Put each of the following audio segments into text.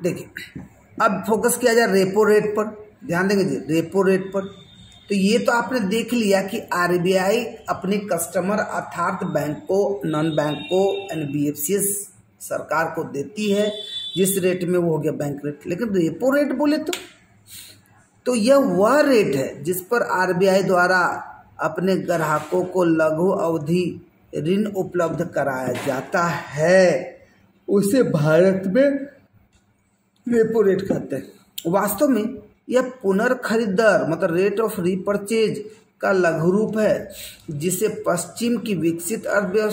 देखिए अब फोकस किया जाए रेपो रेट पर, ध्यान देंगे जी रेपो रेट पर। तो ये तो आपने देख लिया कि आरबीआई अपने कस्टमर अर्थात बैंक को, नॉन बैंक को, एनबीएफसीएस सरकार को देती है जिस रेट में वो हो गया बैंक रेट। लेकिन रेपो रेट बोले तो यह वह रेट है जिस पर आरबीआई द्वारा अपने ग्राहकों को लघु अवधि ऋण उपलब्ध कराया जाता है, उसे भारत में रेपो रेट कहते हैं। वास्तव में यह पुनर्खरीद दर मतलब रेट ऑफ रीपरचेज का लघु रूप है, जिसे पश्चिम की विकसित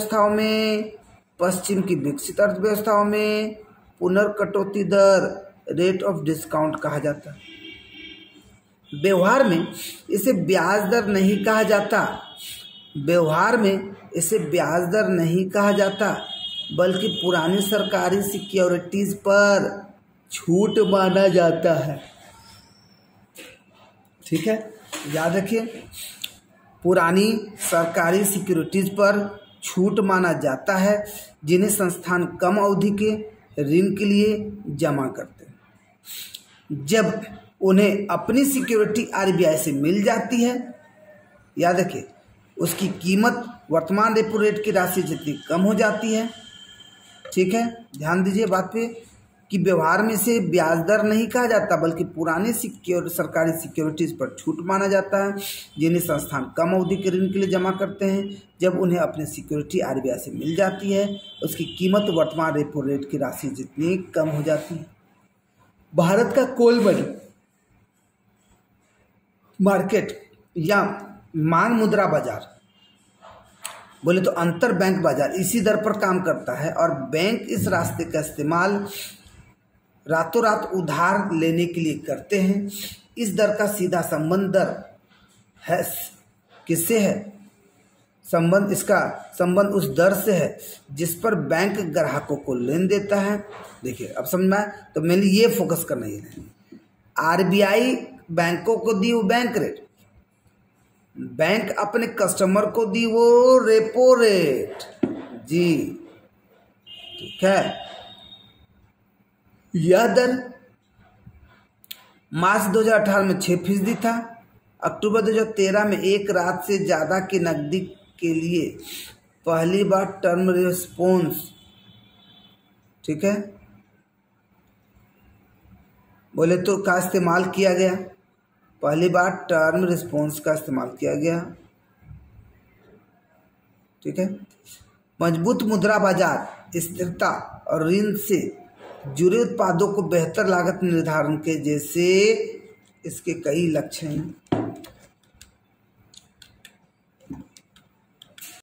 अर्थव्यवस्थाओं में पुनर्कटौती दर रेट ऑफ डिस्काउंट कहा जाता है। व्यवहार में इसे ब्याज दर नहीं कहा जाता, बल्कि पुरानी सरकारी सिक्योरिटीज पर छूट माना जाता है। ठीक है, याद रखिए, पुरानी सरकारी सिक्योरिटीज पर छूट माना जाता है जिन्हें संस्थान कम अवधि के ऋण के लिए जमा करते हैं। जब उन्हें अपनी सिक्योरिटी आरबीआई से मिल जाती है, याद रखिए, उसकी कीमत वर्तमान रेपो रेट की राशि जितनी कम हो जाती है। ठीक है, ध्यान दीजिए बात पे कि व्यवहार में से ब्याज दर नहीं कहा जाता, बल्कि पुराने सरकारी सिक्योरिटीज पर छूट माना जाता है जिन्हें संस्थान कम अवधि के ऋण के लिए जमा करते हैं। जब उन्हें अपनी सिक्योरिटी आरबीआई से मिल जाती है, उसकी कीमत वर्तमान रेपो रेट की राशि जितनी कम हो जाती है। भारत का कोल मनी मार्केट या मांग मुद्रा बाजार बोले तो अंतर बैंक बाजार इसी दर पर काम करता है, और बैंक इस रास्ते का इस्तेमाल रातों रात उधार लेने के लिए करते हैं। इस दर का सीधा संबंध किससे है? इसका संबंध उस दर से है जिस पर बैंक ग्राहकों को लेन देता है। देखिए अब समझ में आया, तो मैंने ये फोकस करना ही है। आरबीआई बैंकों को दी वो बैंक रेट, बैंक अपने कस्टमर को दी वो रेपो रेट जी। ठीक है, यह दर मार्च 2018 में 6% था। अक्टूबर 2013 में एक रात से ज़्यादा की नकदी के लिए पहली बार टर्म रिस्पॉन्स, ठीक है, बोले तो का इस्तेमाल किया गया। पहली बार टर्म रिस्पॉन्स का इस्तेमाल किया गया। ठीक है, मजबूत मुद्रा बाजार, स्थिरता और ऋण से जुड़े उत्पादों को बेहतर लागत निर्धारण के जैसे इसके कई लक्ष्य हैं।